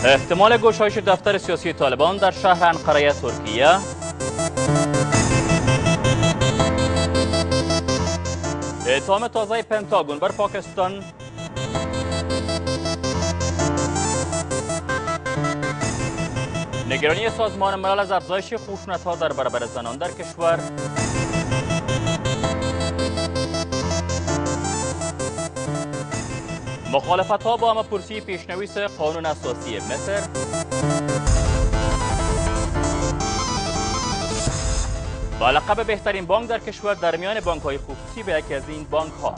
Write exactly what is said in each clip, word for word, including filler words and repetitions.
احتمال گشایش دفتر سیاسی طالبان در شهر انقره ترکیه. اتهام تازه پنتاگون بر پاکستان. نگرانی سازمان ملل از افزایش خشونت‌ها در برابر زنان در کشور. مخالفت‌ها با همه‌پرسی پیشنویس قانون اساسی مصر. با لقب بهترین بانک در کشور در میان بانک‌های خصوصی به یکی از این بانک‌ها.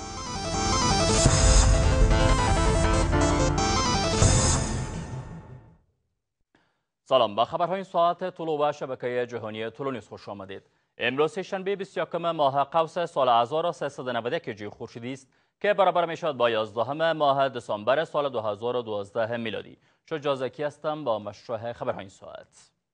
سلام، با خبرهای این ساعت طلوع و شبکه جهانی تولونیوز خوش آمدید. امروز شنبه بیست و یکم ماه قوس سال هزار و سیصد و نود و یک خورشیدی است که برابر می شود با یازدهم ماه دسامبر سال دو هزار و دوازده میلادی. شجاع زکی هستم با مشروع خبرهای این ساعت.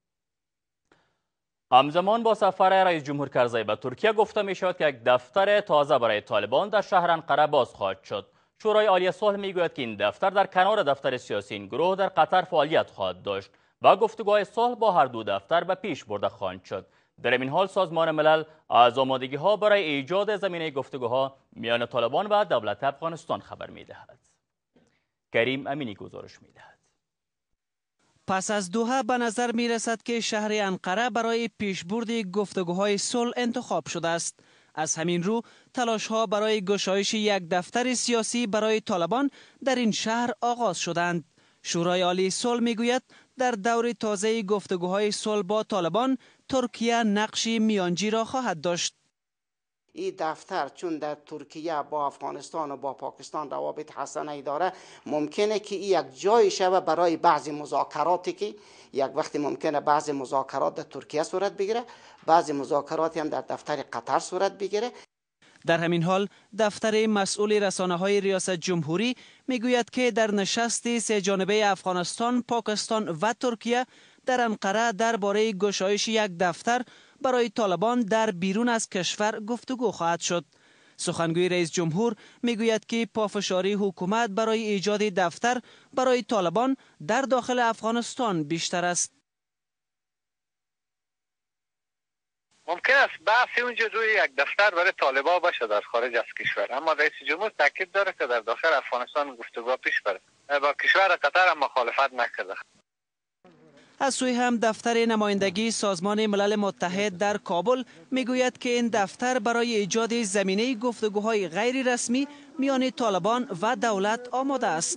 همزمان با سفر رئیس جمهور کرزی به ترکیه گفته می شود که یک دفتر تازه برای طالبان در شهر انقره باز خواهد شد. شورای عالی صلح می گوید که این دفتر در کنار دفتر سیاسی این گروه در قطر فعالیت خواهد داشت و گفتگوهای صلح با هر دو دفتر به پیش برده خواهند شد. در این حال سازمان ملل از آمادگی‌ها برای ایجاد زمینه گفتگوها میان طالبان و دولت افغانستان خبر می‌دهد. کریم امینی گزارش می‌دهد. پس از دوحه به نظر می‌رسد که شهر انقره برای پیشبرد گفتگوهای صلح انتخاب شده است. از همین رو تلاش‌ها برای گشایش یک دفتر سیاسی برای طالبان در این شهر آغاز شدند. شورای عالی صلح می‌گوید در دور تازه گفتگوهای صلح با طالبان ترکیه نقش میانجی را خواهد داشت. این دفتر چون در ترکیه با افغانستان و با پاکستان روابط حسنه داره، ممکنه که این یک جای شود برای بعضی مذاکراتی که یک وقتی ممکنه بعضی مذاکرات در ترکیه صورت بگیره، بعضی مذاکراتی هم در دفتر قطر صورت بگیره. در همین حال دفتر مسئول رسانه‌های ریاست جمهوری میگوید که در نشست سه جانبه افغانستان، پاکستان و ترکیه در انقره درباره گشایش یک دفتر برای طالبان در بیرون از کشور گفتگو خواهد شد. سخنگوی رئیس جمهور میگوید که پافشاری حکومت برای ایجاد دفتر برای طالبان در داخل افغانستان بیشتر است. ممکن است بحثی اونجا روی یک دفتر برای طالبان باشه در خارج از کشور، اما رئیس جمهور تاکید داره که در داخل افغانستان گفتگو پیش بره. با کشور قطر هم مخالفت نکرده. از سوی هم دفتر نمایندگی سازمان ملل متحد در کابل میگوید که این دفتر برای ایجاد زمینه گفتگوهای غیر رسمی میان طالبان و دولت آماده است.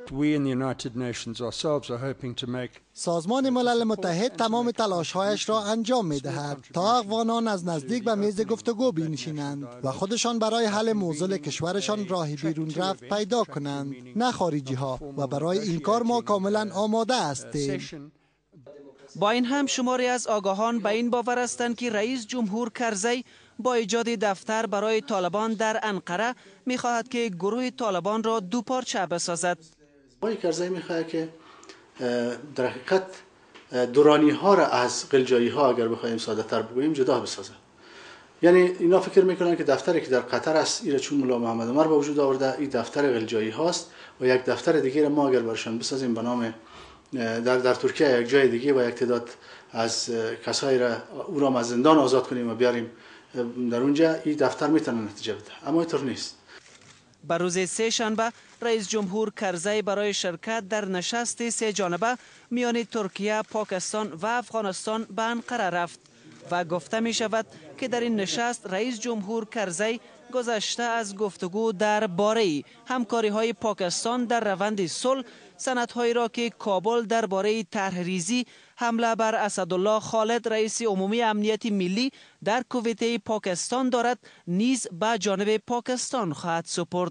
سازمان ملل متحد تمام تلاش‌هایش را انجام می‌دهد تا افغانان از نزدیک به میز گفتگو بنشینند و خودشان برای حل موضوع کشورشان راه بیرون رفت پیدا کنند، نه خارجی‌ها، و برای این کار ما کاملا آماده هستیم. با این هم شماری از آگاهان به این باور هستند که رئیس جمهور کرزی با ایجاد دفتر برای طالبان در انقره می‌خواهد که گروه طالبان را دو پارچه بسازد. آقای کرزی می‌خواهد که در حقیقت دورانی ها را از قلجایی ها اگر بخوایم ساده تر بگوییم جدا بسازه. یعنی اینا فکر میکنن که دفتری که در قطر است ایره چون ملا محمد عمر به وجود آورده این دفتر قلجایی هاست و یک دفتر دیگه ما اگر برشان بسازیم به نام در در ترکیه یک جای دیگه و یک تعداد از کسایی را او را از زندان آزاد کنیم و بیاریم در اونجا، این دفتر میتونه نتیجه بده، اما اینطور نیست. بر روز سه شنبه رئیس جمهور کرزی برای شرکت در نشست سه جانبه میان ترکیه، پاکستان و افغانستان به انقره رفت و گفته می شود که در این نشست رئیس جمهور کرزی گذشته از گفتگو در باره همکاری های پاکستان در روند صلح، سندهایی را که کابل درباره طرح ریزی حمله بر اسدالله خالد رئیس عمومی امنیت ملی در کویت پاکستان دارد نیز به جانب پاکستان خواهد سپرد.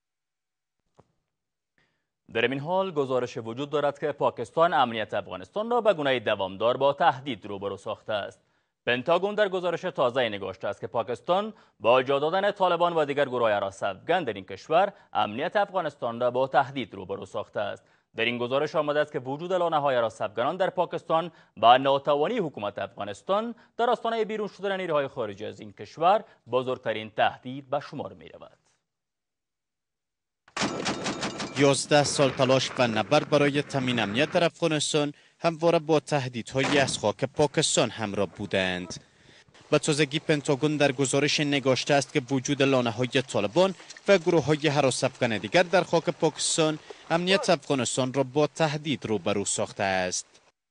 در این حال گزارش وجود دارد که پاکستان امنیت افغانستان را به گونه دوامدار با تهدید روبرو ساخته است. پنتاگون در گزارش تازه نگاشته است که پاکستان با جا دادن طالبان و دیگر گروه‌های حراس افغان در این کشور امنیت افغانستان را با تهدید روبرو ساخته است. در این گزارش آمده است که وجود لانه‌های حراس افغانان در پاکستان با ناتوانی حکومت افغانستان در آستانه بیرون شدن نیروهای خارجی از این کشور بزرگترین تهدید به شمار می‌رود. یازده سال تلاش و نبرد برای تامین امنیت در افغانستان همواره با تهدیدهایی از خاک پاکستان همراه بودند. به تازگی پنتاگون در گزارش نگاشته است که وجود لانه‌های طالبان و گروه‌های هراس افغان دیگر در خاک پاکستان امنیت افغانستان را با تهدید روبرو ساخته است.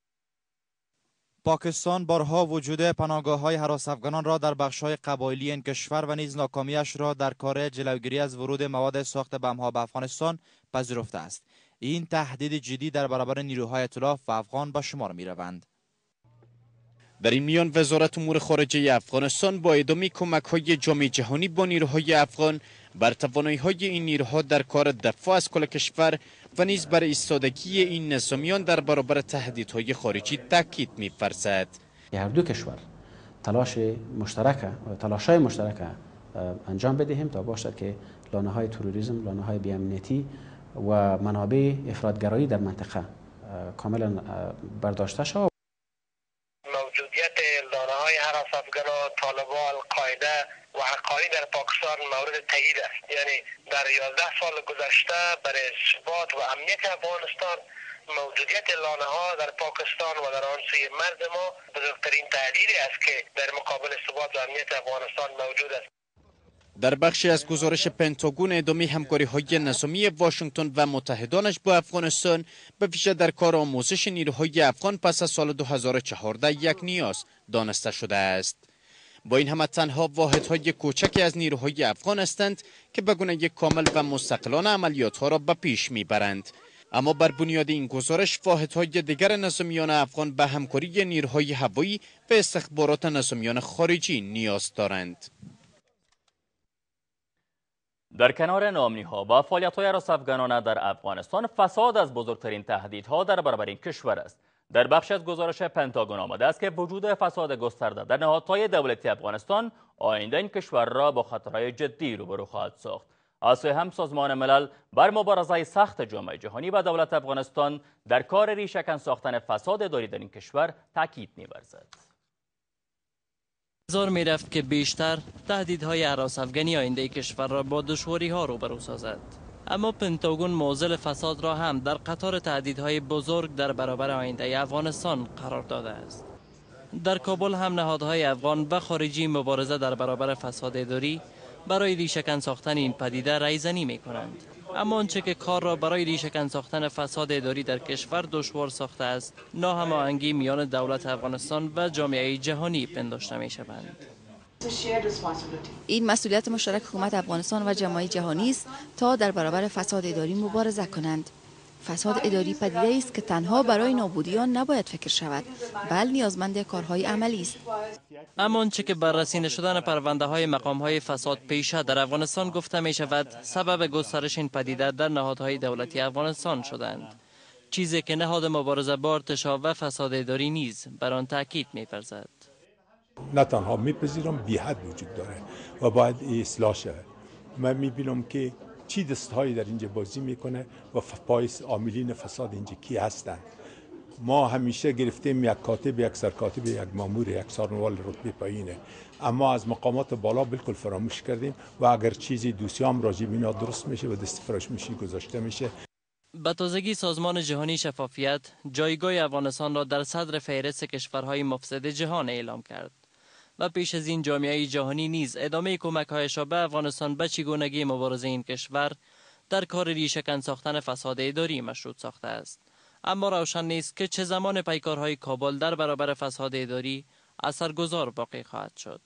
پاکستان بارها وجود پناهگاه‌های هراس افغانان را در بخش‌های قبایلی این کشور و نیز ناکامیش را در کار جلوگیری از ورود مواد ساخت بمب‌ها به افغانستان پذیرفته است. این تهدید جدی در برابر نیروهای ائتلاف و افغان به شمار می‌روند. در این میان وزارت امور خارجه افغانستان با ادامه کمک‌های جامعه جهانی با نیروهای افغان بر توانایی‌های این نیروها در کار دفاع از کل کشور و نیز بر ایستادگی این نظامیان در برابر تهدیدهای خارجی تاکید می‌فرماید. هر دو کشور تلاش مشترک و تلاش‌های مشترک انجام بدهیم تا باشد که لانه‌های تروریسم، لانه‌های بی‌امنیتی و منابع افراطگرایی در منطقه کاملا برداشته شود. موجودیت لانه‌های هراس افغان، طالبان، القاعده و حقانی در پاکستان مورد تایید است. یعنی در یازده سال گذشته برای ثبات و امنیت افغانستان موجودیت لانه‌ها در پاکستان و در آن سوی مرز ما بزرگترین تهدیدی است که در مقابل ثبات و امنیت افغانستان موجود است. در بخشی از گزارش پنتاگون ادامه همکاری‌های نظامی واشنگتن و متحدانش با افغانستان به ویژه در کار آموزش نیروهای افغان پس از سال دو هزار و چهارده یک نیاز دانسته شده است. با این همه تنها واحدهای کوچکی از نیروهای افغان هستند که به گونه کامل و مستقلانه عملیات‌ها را به پیش میبرند. اما بر بنیاد این گزارش واحدهای دیگر نظامیان افغان به همکاری نیروهای هوایی و استخبارات نظامیان خارجی نیاز دارند. در کنار ناامنی‌ها و فعالیت‌های هراس افغانانه در افغانستان، فساد از بزرگترین تهدیدها در برابر این کشور است. در بخش از گزارش پنتاگون آمده است که وجود فساد گسترده در نهادهای دولتی افغانستان آینده این کشور را با خطرهای جدی روبرو خواهد ساخت. از سوی هم سازمان ملل بر مبارزه سخت جامعه جهانی و دولت افغانستان در کار ریشه‌کن ساختن فساد اداری در این کشور تاکید می‌ورزد. انتظار می رفت که بیشتر تهدیدهای هراس افغانی آینده کشور را با دشواری ها روبرو سازد. اما پنتاگون معضل فساد را هم در قطار تهدیدهای بزرگ در برابر آینده افغانستان قرار داده است. در کابل هم نهادهای افغان و خارجی مبارزه در برابر فساد اداری برای ریشه‌کن ساختن این پدیده رایزنی می کنند. اما آنچه که کار را برای ریشه‌کن ساختن فساد اداری در کشور دشوار ساخته است، ناهماهنگی میان دولت افغانستان و جامعه جهانی پنداشته می شوند. این مسئولیت مشترک حکومت افغانستان و جامعه جهانی است تا در برابر فساد اداری مبارزه کنند. فساد اداری پدیده است که تنها برای نابودی آن نباید فکر شود، بل نیازمند کارهای عملی است. اما آنچه که بررسی نشدن پرونده های مقام های فساد پیشه در افغانستان گفته می شود سبب گسترش این پدیده در نهادهای دولتی افغانستان شدند، چیزی که نهاد مبارزه با ارتشاء و فساد اداری نیز بر آن تاکید می‌ورزد. نه تنها میپذیرم، بی حد وجود داره و باید اصلاح شود. من میبینم که چی دستهایی در اینجا بازی میکنه و پایس عاملین فساد اینجا کی هستند. ما همیشه گرفتیم یک کاتب، یک سرکاتب، یک مامور، یک سارنوال رتبه پایینه، اما از مقامات بالا بالکل فراموش کردیم و اگر چیزی دوسیام راجع به اینا درست میشه و دست فرش میشه گذاشته میشه. به تازگی سازمان جهانی شفافیت جایگاه افغانستان را در صدر فهرست کشورهای مفسد جهان اعلام کرد و پیش از این جامعه جهانی نیز ادامه کمک‌هایش را به افغانستان به چگونگی مبارزه این کشور در کار ریشه‌کن ساختن فساد اداری مشروط ساخته است. اما روشن نیست که چه زمان پیکارهای کابل در برابر فساد اداری اثرگذار باقی خواهد شد.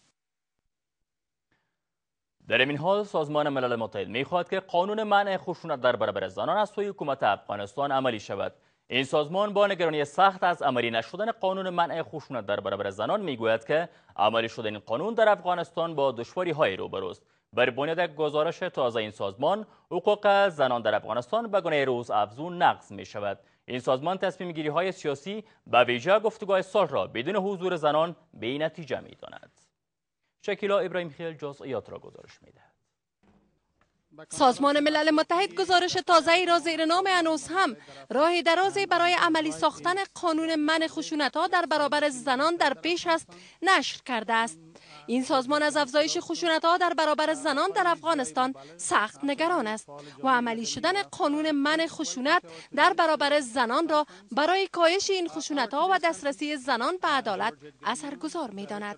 در این حال سازمان ملل متحد می‌خواهد که قانون منع خشونت در برابر زنان از سوی حکومت افغانستان عملی شود. این سازمان با نگرانی سخت از عملی نشدن قانون منع خشونت در برابر زنان میگوید که عملی شدن این قانون در افغانستان با دشواری‌های روبروست. بر بنیاد گزارش تازه این سازمان، حقوق زنان در افغانستان به گونه روز افزون نقض می شود. این سازمان تصمیم گیری های سیاسی به ویژه گفتگوهای صلح را بدون حضور زنان به نتیجه می داند. شکیلا ابراهیم خیل جزئیات را گزارش می دهد. سازمان ملل متحد گزارش تازه‌ای را زیر نام هنوز هم راه درازی برای عملی ساختن قانون منع خشونت‌ها در برابر زنان در پیش است نشر کرده است. این سازمان از افزایش خشونت‌ها در برابر زنان در افغانستان سخت نگران است و عملی شدن قانون منع خشونت در برابر زنان را برای کاهش این خشونت‌ها و دسترسی زنان به عدالت اثرگذار می‌داند.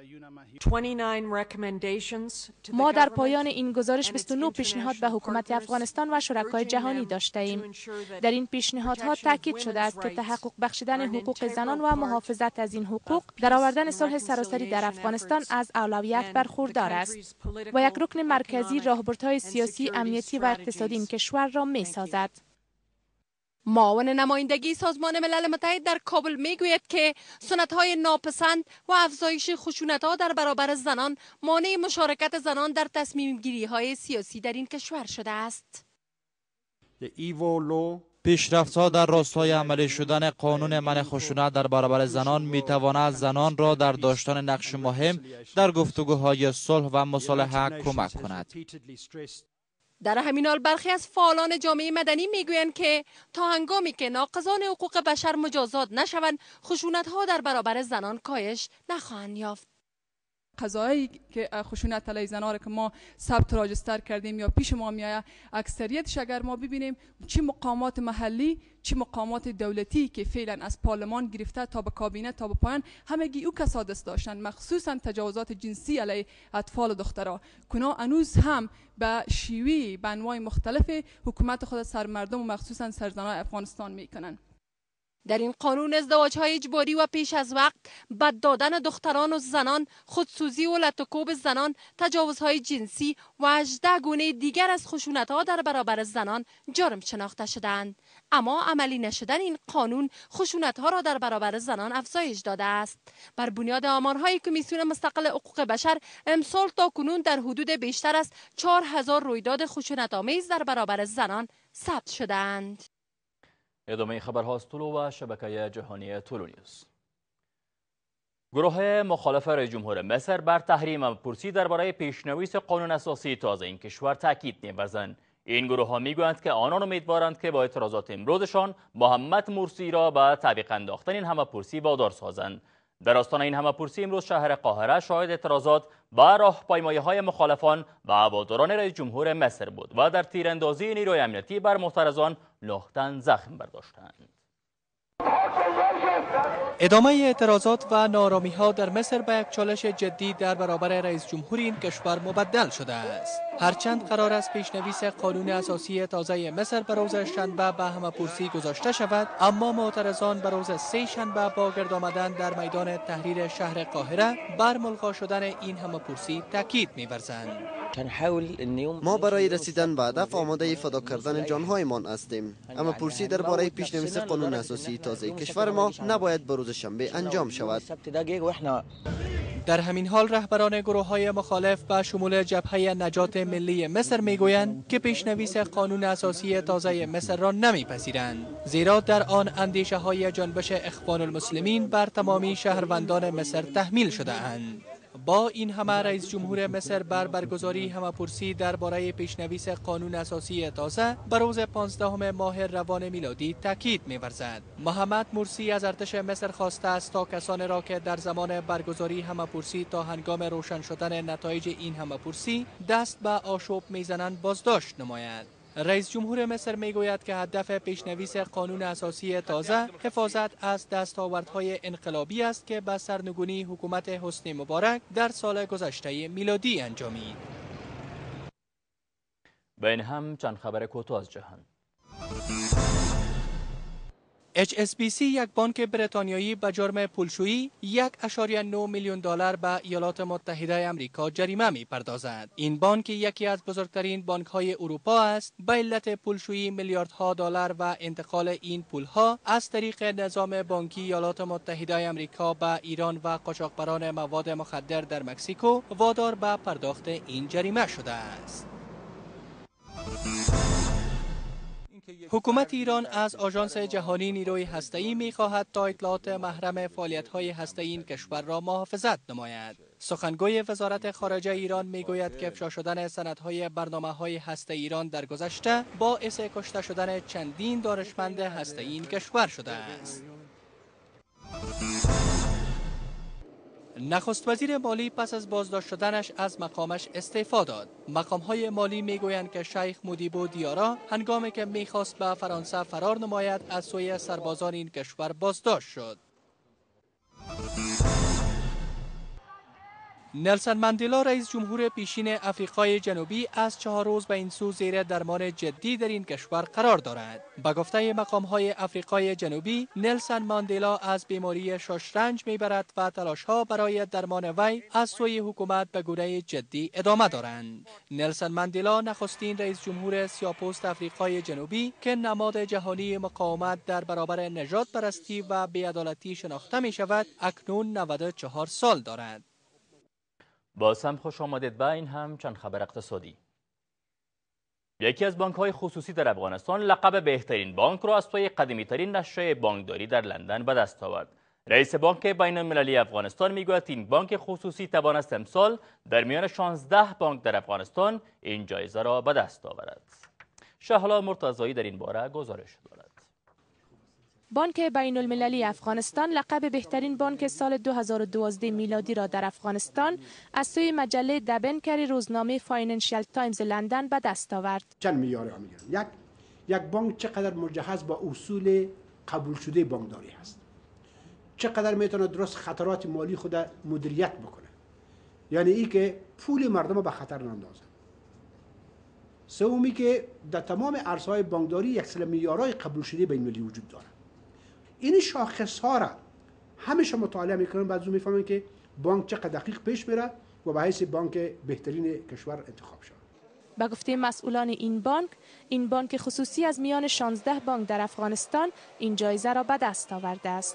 ما در پایان این گزارش بیست و نه پیشنهاد به حکومت افغانستان و شرکای جهانی داشته ایم. در این پیشنهادها تاکید شده است که تحقق بخشیدن حقوق زنان و محافظت از این حقوق در آوردن صلح سراسری در افغانستان از اولویت برخوردار است و یک رکن مرکزی راهبردهای سیاسی، امنیتی و اقتصادی این کشور را می سازد. معاون نمایندگی سازمان ملل متحد در کابل میگوید که سنت‌های ناپسند و افزایش خشونت‌ها در برابر زنان مانع مشارکت زنان در تصمیم‌گیری‌های سیاسی در این کشور شده است. پیشرفت‌ها در راستای عملی شدن قانون منع خشونت در برابر زنان می‌تواند زنان را در داشتن نقش مهم در گفتگوهای صلح و مصالحه کمک کند. در همین حال برخی از فعالان جامعه مدنی میگویند که تا هنگامی که ناقضان حقوق بشر مجازات نشوند، خشونت‌ها در برابر زنان کاهش نخواهند یافت. قضایی که خشونت علیه زنان را که ما ثبت راجستر کردیم یا پیش ما میآید، اکثریتش اگر ما ببینیم چه مقامات محلی چه مقامات دولتی که فعلا از پارلمان گرفته تا به کابینه تا به پایان همگی او کسا دست داشتند، مخصوصا تجاوزات جنسی علیه اطفال و دخترها. کنا هنوز هم به شیوه به انواع مختلف حکومت خود سر مردم و مخصوصا سر زنان افغانستان میکنند. در این قانون ازدواج‌های اجباری و پیش از وقت، بد دادن دختران و زنان، خودسوزی و لطوکوب زنان، تجاوزهای جنسی و هجده گونه دیگر از خشونت‌ها در برابر زنان جرم شناخته شدند. اما عملی نشدن این قانون خشونت‌ها را در برابر زنان افزایش داده است. بر بنیاد آمارهای کمیسیون مستقل حقوق بشر، امسال تا کنون در حدود بیشتر از چهار هزار رویداد خشونت‌آمیز در برابر زنان ثبت شدند. ادامه خبرها از طلوع و شبکه جهانی تولونیوز. گروه مخالف رئیس جمهور مصر بر تحریم پرسی درباره پیشنویس قانون اساسی تازه این کشور تاکید می‌ورزند. این گروه ها میگویند که آنان امیدوارند که با اعتراضات امروزشان محمد مرسی را به تعویق انداختن این همه پرسی وادار سازند. در آستان این همه پرسی امروز شهر قاهره شاهد اعتراضات به راهپیمایی‌های مخالفان و هواداران رئیس جمهور مصر بود و در تیراندازی نیروی امنیتی بر معترضان نه تن زخم برداشتند. ادامه اعتراضات و نارامی‌ها در مصر به یک چالش جدی در برابر رئیس جمهور این کشور مبدل شده است. هرچند قرار است پیشنویس قانون اساسی تازه مصر به روز شنبه به همه‌پرسی گذاشته شود، اما معترضان به روز سه شنبه با گرد آمدن در میدان تحریر شهر قاهره بر ملغا شدن این همه‌پرسی تاکید می‌ورزند. ما برای رسیدن به هدف آماده فدا کردن جانهایمان هستیم، اما پرسی درباره پیشنویس قانون اساسی تازه کشور ما نباید به روز شنبه انجام شود. در همین حال رهبران گروه‌های مخالف به شمول جبهه نجات ملی مصر میگویند که پیشنویس قانون اساسی تازه مصر را نمیپذیرند، زیرا در آن اندیشه‌های جنبش اخوان المسلمین بر تمامی شهروندان مصر تحمیل شده اند. با این همه رئیس جمهور مصر بر برگزاری همه‌پرسی درباره پیشنویس قانون اساسی تازه بر روز پانزدهم ماه روان میلادی تاکید می‌ورزد. محمد مرسی از ارتش مصر خواسته است تا کسانی را که در زمان برگزاری همه‌پرسی تا هنگام روشن شدن نتایج این همه‌پرسی دست به آشوب میزنند بازداشت نماید. رئیس جمهور مصر میگوید که هدف پیشنویس قانون اساسی تازه حفاظت از دستاوردهای انقلابی است که به سرنگونی حکومت حسنی مبارک در سال گذشته میلادی انجامید. بین هم چند خبر کوتاه از جهان. اچ اس بی سی، یک بانک بریتانیایی، به جرم پولشویی یک و نه میلیون دلار به ایالات متحده آمریکا جریمه می‌پردازد. این بانک یکی از بزرگترین بانک‌های اروپا است. به علت پولشویی میلیاردها دلار و انتقال این پول‌ها از طریق نظام بانکی ایالات متحده آمریکا به ایران و قاچاقبران مواد مخدر در مکزیکو وادار به پرداخت این جریمه شده است. حکومت ایران از آژانس جهانی نیروی هسته‌ای می‌خواهد تا اطلاعات محرم فعالیت‌های هسته‌ای این کشور را محافظت نماید. سخنگوی وزارت خارجه ایران می‌گوید که افشا شدن سندهای برنامه‌های هسته ایران در گذشته باعث کشته شدن چندین دانشمند هسته‌ای این کشور شده است. نخست وزیر مالی پس از بازداشت شدنش از مقامش استعفا داد. مقام‌های مالی میگویند که شیخ مودیبو دیارا هنگامی که میخواست به فرانسه فرار نماید از سوی سربازان این کشور بازداشت شد. نلسون ماندلا رئیس جمهور پیشین آفریقای جنوبی از چهار روز به این سو زیر درمان جدی در این کشور قرار دارد. به گفته مقام‌های آفریقای جنوبی، نلسون ماندلا از بیماری شش رنج میبرد و تلاش‌ها برای درمان وی از سوی حکومت به گونه جدی ادامه دارند. نلسون ماندلا نخستین رئیس جمهور سیاه‌پوست آفریقای جنوبی که نماد جهانی مقاومت در برابر نژاد پرستی و بی‌عدالتی شناخته می شود، اکنون نود و چهار سال دارد. باز هم خوش آمدید به این هم چند خبر اقتصادی. یکی از بانک‌های خصوصی در افغانستان لقب بهترین بانک را از سوی قدیمی‌ترین نشریه بانکداری در لندن به دست آورد. رئیس بانک بین‌المللی افغانستان میگوید این بانک خصوصی توانست امسال در میان شانزده بانک در افغانستان این جایزه را به دست آورد. شهلا مرتضایی در این باره گزارش دارد. بانک بین المللی افغانستان لقب بهترین بانک سال دو هزار و دوازده میلادی را در افغانستان از سوی مجله دبنکر روزنامه فاینانشیل تایمز لندن به دست آورد. چند معیار ها میگن. یک یک بانک چقدر مجهز با اصول قبول شده بانکداری هست، چقدر میتونه درست خطرات مالی خود مدیریت بکنه، یعنی ای که پول مردم به خطر نندازه. سومی که در تمام عرصه‌های بانکداری یک سری معیارهای قبول شده بین المللی وجود داره. این شاخص ها را همیشه مطالعه میکنن، بعد زو میفهمن که بانک چقدر دقیق پیش میره و به حیث بانک بهترین کشور انتخاب شد. به گفته مسئولان این بانک، این بانک خصوصی از میان شانزده بانک در افغانستان این جایزه را به دست آورده است.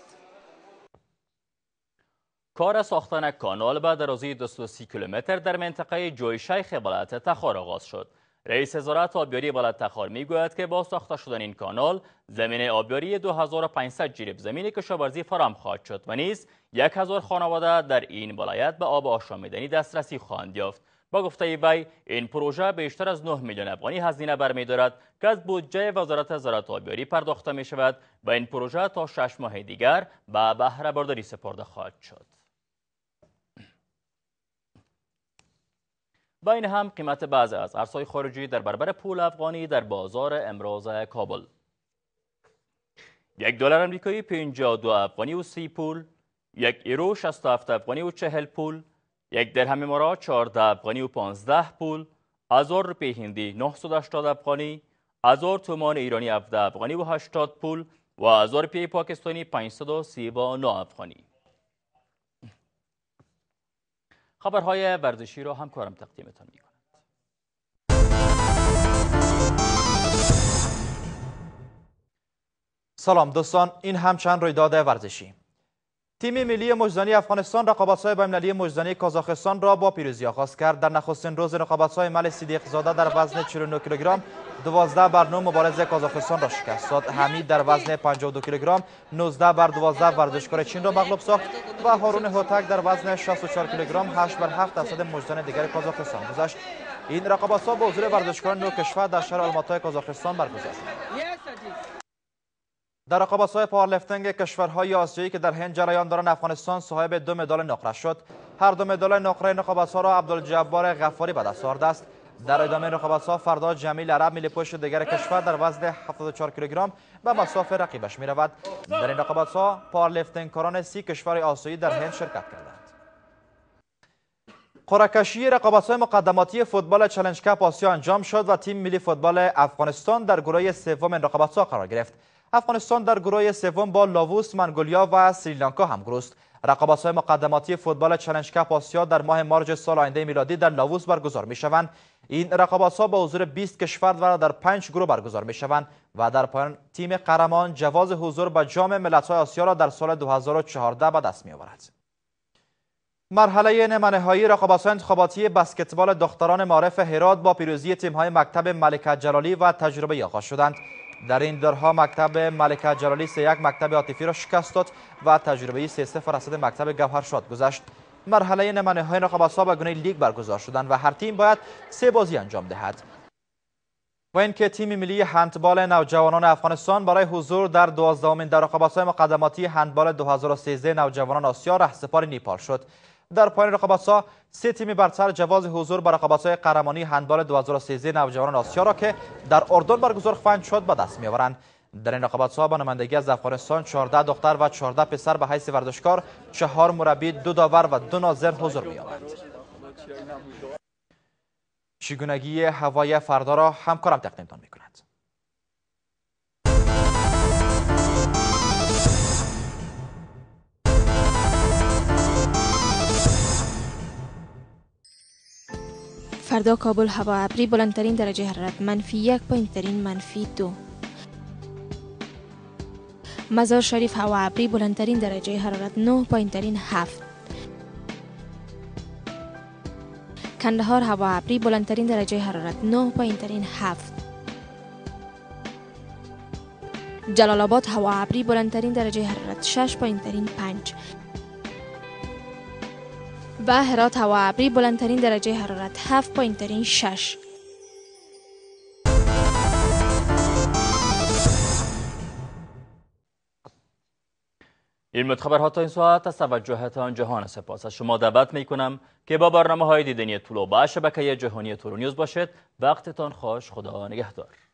کار ساختن کانال به درازی دویست و سی کیلومتر در منطقه جوی شیخ ولایت تخار آغاز شد. رئیس وزارت آبیاری ولایت تخار میگوید که با ساخته شدن این کانال زمین آبیاری دو هزار و پانصد جریب زمین کشاورزی فراهم خواهد شد و نیز یک هزار خانواده در این ولایت به آب آشامیدنی دسترسی خواهند یافت. با گفته وی این پروژه بیشتر از نه میلیون افغانی هزینه برمی‌دارد که از بودجه وزارت زراعت آبیاری پرداخته می شود و این پروژه تا شش ماه دیگر به بهره برداری سپرده خواهد شد. با این هم قیمت بعضی از ارزهای خارجی در برابر پول افغانی در بازار امروز کابل: یک دلار امریکایی پنجاه و دو افغانی و سی پول، یک یورو شصت و هفت افغانی و چهل پول، یک درهم امارات چهارده افغانی و پانزده پول، هزار روپیه هندی نهصد و هشتاد افغانی، هزار تومان ایرانی هفده افغانی و هشتاد پول و هزار روپیه پاکستانی پانصد و سی و نه افغانی. خبرهای ورزشی را همکارم تقدیمتان می کند. سلام دوستان، این هم چند رویداد ورزشی. تیم ملی مجدانی افغانستان رقابت‌های بین‌المللی مجدانی کازاخستان را با پیروزی آغاز کرد. در نخستین روز رقابت‌های مل صدیق زاده در وزن چهل و نه کیلوگرم دوازده بر نه مبارز کازاخستان را شکست داد. حمید در وزن پنجاه و دو کیلوگرم نوزده بر دوازده ورزشکار چین را مغلوب ساخت و هارون هوتک در وزن شصت و چهار کیلوگرم هشت بر هفت درصد مجدان دیگر کازاخستان گذشت. این رقابت‌ها با حضور ورزشکاران نو کشور در شهر آلماتای کازاخستان برگزار شد. در رقابت‌های پاورلیفتینگ کشورهای آسیایی که در هند جریان دارند، افغانستان صاحب دو مدال نقره شد. هر دو مدال نقره رقابت‌ها را عبدالجبار غفاری به دست آورده است. در ادامه رقابت‌ها فردا جمیل عرب ملی پشت دیگر کشور در وزن هفتاد و چهار کیلوگرم به مساف رقیبش می‌رود. در این رقابت‌ها پاورلیفتینگ‌کاران سی کشور آسیایی در هند شرکت کردند. قرعه کشی رقابت‌های مقدماتی فوتبال چالش کاپ آسیا انجام شد و تیم ملی فوتبال افغانستان در گروه سوم این رقابت‌ها قرار گرفت. افغانستان در گروه سوم با لاووس، منگولیا و سریلانکا همگروه است. رقابت‌های مقدماتی فوتبال چالش کاپ آسیا در ماه مارس سال آینده میلادی در لاووس برگزار می‌شوند. این رقابت‌ها با حضور بیست کشور و در پنج گروه برگزار می‌شوند و در پایان تیم قهرمان جواز حضور به جام ملت‌های آسیا را در سال دو هزار و چهارده به دست می‌آورد. مرحله نیمه‌نهایی رقابت‌های انتخاباتی بسکتبال دختران معارف هرات با پیروزی تیم‌های مکتب ملکه جلالی و تجربه آغاز شدند. در این دورها مکتب ملکه جلالی سه یک مکتب عاطفی را شکست داد و تجربه سه صفر از مکتب گوهرشاد گذشت. مرحله نیمه‌نهایی رقابت‌ها به گونه لیگ برگزار شدند و هر تیم باید سه بازی انجام دهد. و اینکه تیم ملی هندبال نوجوانان افغانستان برای حضور در دوازدهمین در رقابت‌های مقدماتی هندبال دو هزار و سیزده نوجوانان آسیا رهسپار نیپال شد. در پایان رقابت‌ها سه تیم برتر جواز حضور بر رقابت‌های قهرمانی هندبال دو هزار و سیزده نوجوانان آسیا را که در اردن برگزار خواهند شد به دست می‌آورند. در این رقابت‌ها با نمایندگی از افغانستان چهارده دختر و چهارده پسر به حیث ورزشکار، چهار مربی، دو داور و دو ناظر حضور می‌یابند. چگونگی هوای فردا را همکارم تقدیمتان می‌کند. فردا کابل هوا ابری، بلندترین درجه حرارت منفی یک، پایینترین منفی دو. مزار شریف هوا ابری، بلندترین درجه حرارت نه، پایینترین هفت. کندهار هوا ابری، بلندترین درجه حرارت نه، پایینترین هفت. جلال آباد هوا ابری، بلندترین درجه حرارت شش، پایینترین پنج. و هرات هوا ابری، بلندترین درجه حرارت هفت، پایینترین شش. این خبرها تا این ساعت از توجهتان جهان سپاس. از شما دعوت می کنم که با برنامه های دیدنی طلوع با شبکه جهانی تولونیوز باشید. وقتتان خوش. خدا نگهدار.